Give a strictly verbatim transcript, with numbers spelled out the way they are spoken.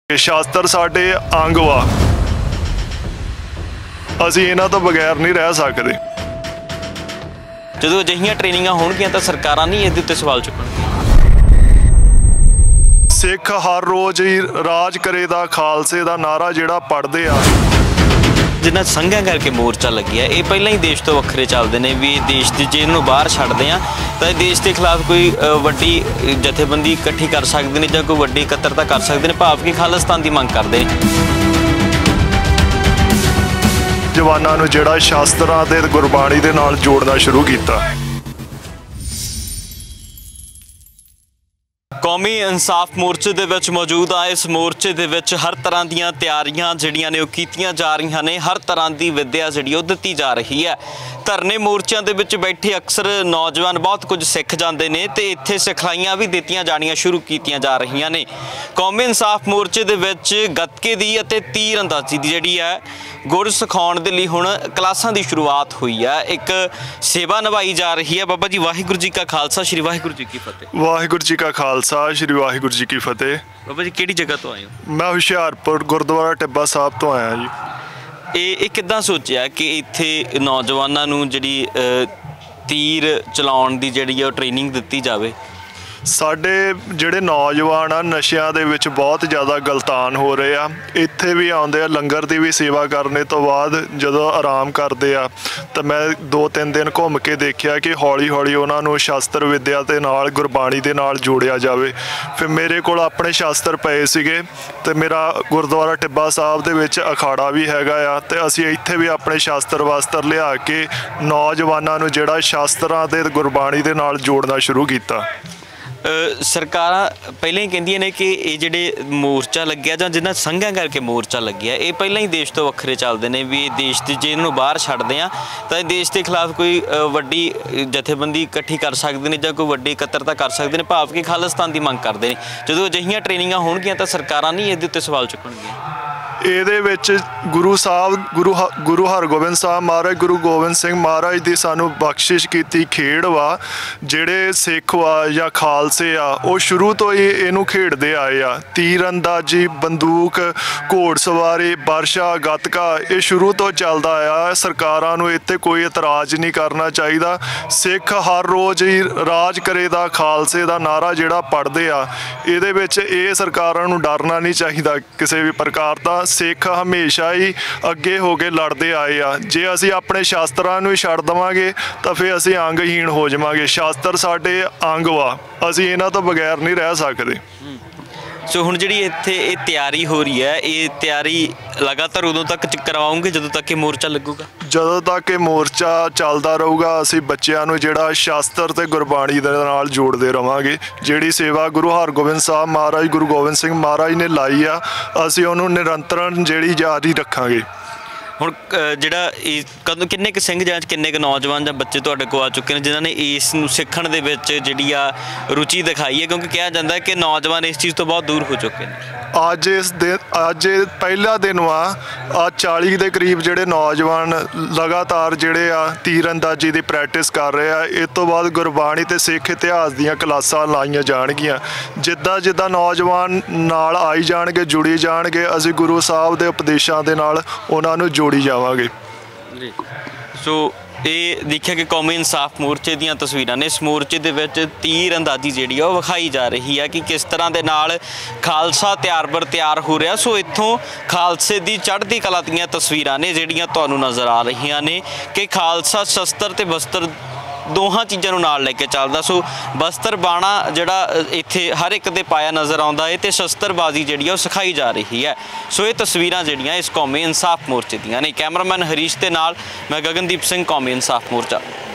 शास्त्र साडे अंग वा, ਅਸੀਂ ਇਹਨਾਂ ਤੋਂ ਬਗੈਰ नहीं रह सकते। ਜਦੋਂ ਅਜਿਹੀਆਂ ਟ੍ਰੇਨਿੰਗਾਂ ਹੋਣਗੀਆਂ ਤਾਂ ਸਰਕਾਰਾਂ ਨਹੀਂ ਇਸ ਦੇ ਉੱਤੇ ਸਵਾਲ ਚੁੱਕਣਗੀਆਂ। ਸਿੱਖ ਹਰ ਰੋਜ਼ ਹੀ ਰਾਜ ਕਰੇ ਦਾ ਖਾਲਸੇ ਦਾ ਨਾਰਾ ਜਿਹੜਾ ਪੜ੍ਹਦੇ ਆ। ਜਿਨ੍ਹਾਂ ਸੰਘਾਂ ਕਰਕੇ ਮੋਰਚਾ ਲੱਗਿਆ ਇਹ ਪਹਿਲਾਂ ਹੀ ਦੇਸ਼ ਤੋਂ ਵੱਖਰੇ ਚੱਲਦੇ ਨੇ ਵੀ ਦੇਸ਼ ਦੇ ਜੇ ਇਹਨੂੰ ਬਾਹਰ ਛੱਡਦੇ ਆ ਤਾਂ ਦੇਸ਼ ਦੇ ਖਿਲਾਫ ਕੋਈ ਵੱਡੀ ਜਥੇਬੰਦੀ ਇਕੱਠੀ ਕਰ ਸਕਦੇ ਨੇ ਜਾਂ ਕੋਈ ਵੱਡੀ ਇਕੱਤਰਤਾ ਕਰ ਸਕਦੇ ਨੇ, ਭਾਵ ਕਿ ਖਾਲਿਸਤਾਨ ਦੀ ਮੰਗ ਕਰਦੇ ਨੇ। ਜਵਾਨਾਂ ਨੂੰ ਜਿਹੜਾ ਸ਼ਾਸਤਰਾਂ ਤੇ ਗੁਰਬਾਣੀ ਦੇ ਨਾਲ ਜੋੜਨਾ ਸ਼ੁਰੂ ਕੀਤਾ। कौमी इंसाफ मोर्चे दे विच मौजूद आ। इस मोर्चे दे विच हर तरह दीयां तैयारियां जिहड़ियां ने कीतियां जा रही ने, हर तरह की विद्या जिहड़ी ओह दित्ती जा रही है। धरने मोर्चों दे विच बैठे अक्सर नौजवान बहुत कुछ सिख जाते हैं तो इत्थे सिखलाइयां भी दित्तियां जानियां शुरू कीतियां जा रही ने। कौमी इंसाफ मोर्चे दे विच गतके दी अते तीर अंदाजी दी जिहड़ी है गुर सिखाउण दे लई हुण क्लासां दी शुरुआत हुई है। एक सेवा निभाई जा रही है। बाबा जी वाहिगुरू जी का खालसा, श्री वाहिगुरू जी की फतेह। वाहिगुरू जी का खालसा, श्री वाहिगुरू जी की फतेह। बाबा जी किहड़ी जगह तो आए हो? मैं हुशियारपुर गुरुद्वारा टिब्बा साहब तो आया जी। ਇਹ ਕਿੱਦਾਂ ਸੋਚਿਆ ਕਿ ਇੱਥੇ ਨੌਜਵਾਨਾਂ ਨੂੰ ਜਿਹੜੀ ਤੀਰ ਚਲਾਉਣ ਦੀ ਜਿਹੜੀ ਉਹ ਟ੍ਰੇਨਿੰਗ ਦਿੱਤੀ ਜਾਵੇ? ਸਾਡੇ ਜਿਹੜੇ ਨੌਜਵਾਨ ਆ ਨਸ਼ਿਆਂ ਦੇ ਵਿੱਚ ਬਹੁਤ ਜ਼ਿਆਦਾ ਗਲਤਾਨ ਹੋ ਰਹੇ ਆ। ਇੱਥੇ ਵੀ ਆਉਂਦੇ ਆ, ਲੰਗਰ ਦੀ ਵੀ ਸੇਵਾ ਕਰਨੇ ਤੋਂ ਬਾਅਦ ਜਦੋਂ ਆਰਾਮ ਕਰਦੇ ਆ ਤਾਂ ਮੈਂ ਦੋ ਤਿੰਨ ਦਿਨ ਘੁੰਮ ਕੇ ਦੇਖਿਆ ਕਿ ਹੌਲੀ ਹੌਲੀ ਉਹਨਾਂ ਨੂੰ ਸ਼ਾਸਤਰ ਵਿੱਦਿਆ ਦੇ ਨਾਲ ਗੁਰਬਾਣੀ ਦੇ ਨਾਲ ਜੋੜਿਆ ਜਾਵੇ। ਫਿਰ ਮੇਰੇ ਕੋਲ ਆਪਣੇ ਸ਼ਾਸਤਰ ਪਏ ਸੀਗੇ ਤੇ ਮੇਰਾ ਗੁਰਦੁਆਰਾ ਟਿੱਬਾ ਸਾਹਿਬ ਦੇ ਵਿੱਚ ਅਖਾੜਾ ਵੀ ਹੈਗਾ ਆ ਤੇ ਅਸੀਂ ਇੱਥੇ ਵੀ ਆਪਣੇ ਸ਼ਾਸਤਰ ਵਸਤਰ ਲਿਆ ਕੇ ਨੌਜਵਾਨਾਂ ਨੂੰ ਜਿਹੜਾ ਸ਼ਾਸਤਰਾਂ ਤੇ ਗੁਰਬਾਣੀ ਦੇ ਨਾਲ ਜੋੜਨਾ ਸ਼ੁਰੂ ਕੀਤਾ। ਸਰਕਾਰਾਂ ਪਹਿਲਾਂ ਹੀ ਕਹਿੰਦੀਆਂ ਨੇ ਕਿ ਇਹ ਜਿਹੜੇ ਮੋਰਚਾ ਲੱਗਿਆ ਜਾਂ ਜਿਨ੍ਹਾਂ ਸੰਘਾਂ ਕਰਕੇ ਮੋਰਚਾ ਲੱਗਿਆ ਇਹ ਪਹਿਲਾਂ ਹੀ ਦੇਸ਼ ਤੋਂ ਵੱਖਰੇ ਚੱਲਦੇ ਨੇ ਵੀ ਦੇਸ਼ ਦੇ ਜੇ ਇਹਨੂੰ ਬਾਹਰ ਛੱਡਦੇ ਆ ਤਾਂ ਦੇਸ਼ ਦੇ ਖਿਲਾਫ ਕੋਈ ਵੱਡੀ ਜਥੇਬੰਦੀ ਇਕੱਠੀ ਕਰ ਸਕਦੇ ਨੇ ਜਾਂ ਕੋਈ ਵੱਡੀ ਇਕੱਤਰਤਾ ਕਰ ਸਕਦੇ ਨੇ, ਭਾਵ ਕਿ ਖਾਲਿਸਤਾਨ ਦੀ ਮੰਗ ਕਰਦੇ ਨੇ। ਜਦੋਂ ਅਜਿਹੀਆਂ ਟ੍ਰੇਨਿੰਗਾਂ ਹੋਣਗੀਆਂ ਤਾਂ ਸਰਕਾਰਾਂ ਨਹੀਂ ਇਸ ਦੇ ਉੱਤੇ ਸਵਾਲ ਚੁੱਕਣਗੀਆਂ। ਇਹਦੇ ਵਿੱਚ ਗੁਰੂ ਸਾਹਿਬ ਗੁਰੂ ਗੁਰੂ ਹਰਗੋਬਿੰਦ ਸਾਹਿਬ ਮਹਾਰਾਜ ਗੁਰੂ ਗੋਬਿੰਦ ਸਿੰਘ ਮਹਾਰਾਜ ਦੀ ਸਾਨੂੰ ਬਖਸ਼ਿਸ਼ ਕੀਤੀ ਖੇਡ ਵਾ। ਜਿਹੜੇ ਸਿੱਖ ਵਾ ਜਾਂ ਖਾਲਸੇ ਆ ਉਹ ਸ਼ੁਰੂ ਤੋਂ ਹੀ ਇਹਨੂੰ ਖੇਡਦੇ ਆਏ ਆ। ਤੀਰ ਅੰਦਾਜ਼ੀ, ਬੰਦੂਕ, ਘੋੜ ਸਵਾਰੀ, ਵਰਸ਼ਾ, ਗੱਤਕਾ ਇਹ ਸ਼ੁਰੂ ਤੋਂ ਚੱਲਦਾ ਆ। ਸਰਕਾਰਾਂ ਨੂੰ ਇੱਥੇ ਕੋਈ ਇਤਰਾਜ਼ ਨਹੀਂ ਕਰਨਾ ਚਾਹੀਦਾ। ਸਿੱਖ ਹਰ ਰੋਜ਼ ਹੀ ਰਾਜ ਕਰੇ ਦਾ ਖਾਲਸੇ ਦਾ ਨਾਰਾ ਜਿਹੜਾ ਪੜ੍ਹਦੇ ਆ, ਇਹਦੇ ਵਿੱਚ ਇਹ ਸਰਕਾਰਾਂ ਨੂੰ ਡਰਨਾ ਨਹੀਂ ਚਾਹੀਦਾ ਕਿਸੇ ਵੀ ਪ੍ਰਕਾਰ ਦਾ। ਸਿੱਖ ਹਮੇਸ਼ਾ ਹੀ ਅੱਗੇ ਹੋ ਕੇ ਲੜਦੇ ਆਏ ਆ। ਜੇ ਅਸੀਂ ਆਪਣੇ ਸ਼ਾਸਤਰਾਂ ਨੂੰ ਹੀ ਛੱਡ ਦੇਵਾਂਗੇ ਤਾਂ ਫਿਰ ਅਸੀਂ ਅੰਗਹੀਣ ਹੋ ਜਾਵਾਂਗੇ। ਸ਼ਾਸਤਰ ਸਾਡੇ ਅੰਗ ਵਾ, ਅਸੀਂ ਇਹਨਾਂ ਤੋਂ ਬਗੈਰ ਨਹੀਂ ਰਹਿ ਸਕਦੇ। ਸੋ ਹੁਣ ਜਿਹੜੀ ਇੱਥੇ ਇਹ ਤਿਆਰੀ ਹੋ ਰਹੀ ਹੈ, ਇਹ ਤਿਆਰੀ ਲਗਾਤਾਰ ਉਦੋਂ ਤੱਕ ਕਰਵਾਉਂਗੇ ਜਦੋਂ ਤੱਕ ਇਹ ਮੋਰਚਾ ਲੱਗੂਗਾ? ਜਦੋਂ ਤੱਕ ਇਹ ਮੋਰਚਾ ਚੱਲਦਾ ਰਹੂਗਾ ਅਸੀਂ ਬੱਚਿਆਂ ਨੂੰ ਜਿਹੜਾ ਸ਼ਾਸਤਰ ਤੇ ਗੁਰਬਾਣੀ ਦੇ ਨਾਲ ਜੋੜਦੇ ਰਵਾਂਗੇ। ਜਿਹੜੀ ਸੇਵਾ ਗੁਰੂ ਹਰਗੋਬਿੰਦ ਸਾਹਿਬ ਮਹਾਰਾਜ ਗੁਰੂ ਗੋਬਿੰਦ ਸਿੰਘ ਮਹਾਰਾਜ ਨੇ ਲਾਈ ਆ ਅਸੀਂ ਉਹਨੂੰ ਨਿਰੰਤਰਨ ਜਿਹੜੀ ਜਾਰੀ ਰੱਖਾਂਗੇ। ਹੁਣ ਜਿਹੜਾ ਇਹ ਕਦੋਂ ਕਿੰਨੇ ਕੁ ਸਿੰਘ ਜਾਂ ਕਿੰਨੇ ਕੁ ਨੌਜਵਾਨ ਜਾਂ ਬੱਚੇ ਤੁਹਾਡੇ ਕੋਲ ਆ ਚੁੱਕੇ ਨੇ ਜਿਨ੍ਹਾਂ ਨੇ ਇਸ ਨੂੰ ਸਿੱਖਣ ਦੇ ਵਿੱਚ ਜਿਹੜੀ ਆ ਰੁਚੀ ਦਿਖਾਈ ਹੈ? ਕਿਉਂਕਿ ਕਿਹਾ ਜਾਂਦਾ ਕਿ ਨੌਜਵਾਨ ਇਸ ਚੀਜ਼ ਤੋਂ ਬਹੁਤ ਦੂਰ ਹੋ ਚੁੱਕੇ ਨੇ। ਅੱਜ ਇਸ ਦਿਨ ਅੱਜ ਪਹਿਲਾ ਦਿਨ ਵਾ। ਆ ਚਾਲੀ ਦੇ ਕਰੀਬ ਜਿਹੜੇ ਨੌਜਵਾਨ ਲਗਾਤਾਰ ਜਿਹੜੇ ਆ ਤੀਰ ਅੰਦਾਜ਼ੀ ਦੀ ਪ੍ਰੈਕਟਿਸ ਕਰ ਰਹੇ ਆ। ਇਸ ਤੋਂ ਬਾਅਦ ਗੁਰਬਾਣੀ ਤੇ ਸਿੱਖ ਇਤਿਹਾਸ ਦੀਆਂ ਕਲਾਸਾਂ ਲਾਈਆਂ ਜਾਣਗੀਆਂ। ਜਿੱਦਾਂ ਜਿੱਦਾਂ ਨੌਜਵਾਨ ਨਾਲ ਆਈ ਜਾਣਗੇ, ਜੁੜੀ ਜਾਣਗੇ, ਅਸੀਂ ਗੁਰੂ ਸਾਹਿਬ ਦੇ ਉਪਦੇਸ਼ਾਂ ਦੇ ਨਾਲ ਉਹਨਾਂ ਨੂੰ ਜੋੜੀ ਜਾਵਾਂਗੇ। ਸੋ ਇਹ ਦੇਖਿਆ ਕਿ ਕੌਮੀ ਇਨਸਾਫ ਮੋਰਚੇ ਦੀਆਂ ਤਸਵੀਰਾਂ ਨੇ। ਇਸ ਮੋਰਚੇ ਦੇ ਵਿੱਚ ਤੀਰ ਅੰਦਾਜ਼ੀ ਜਿਹੜੀ ਆ ਉਹ ਵਿਖਾਈ ਜਾ ਰਹੀ ਹੈ ਕਿ ਕਿਸ ਤਰ੍ਹਾਂ ਦੇ ਨਾਲ ਖਾਲਸਾ ਤਿਆਰ ਬਰ ਤਿਆਰ ਹੋ ਰਿਹਾ। ਸੋ ਇੱਥੋਂ ਖਾਲਸੇ ਦੀ ਚੜ੍ਹਦੀ ਕਲਾ ਦੀਆਂ ਤਸਵੀਰਾਂ ਨੇ ਜਿਹੜੀਆਂ ਤੁਹਾਨੂੰ ਨਜ਼ਰ ਆ ਰਹੀਆਂ ਨੇ ਕਿ ਖਾਲਸਾ ਸ਼ਸਤਰ ਤੇ ਬਸਤਰ ਦੋਹਾਂ ਚੀਜ਼ਾਂ ਨੂੰ ਨਾਲ ਲੈ ਕੇ ਚੱਲਦਾ। ਸੋ ਬਸਤਰ ਬਾਣਾ ਜਿਹੜਾ ਇੱਥੇ ਹਰ ਇੱਕ ਦੇ ਪਾਇਆ ਨਜ਼ਰ ਆਉਂਦਾ ਹੈ ਤੇ ਸ਼ਸਤਰਬਾਜ਼ੀ ਜਿਹੜੀ ਆ ਉਹ ਸਿਖਾਈ ਜਾ ਰਹੀ ਹੈ। ਸੋ ਇਹ ਤਸਵੀਰਾਂ ਜਿਹੜੀਆਂ ਇਸ ਕੌਮੀ ਇਨਸਾਫ ਮੋਰਚੇ ਦੀਆਂ ਨੇ। ਕੈਮਰਾਮੈਨ ਹਰੀਸ਼ ਦੇ ਨਾਲ ਮੈਂ ਗਗਨਦੀਪ ਸਿੰਘ, ਕੌਮੀ ਇਨਸਾਫ ਮੋਰਚਾ।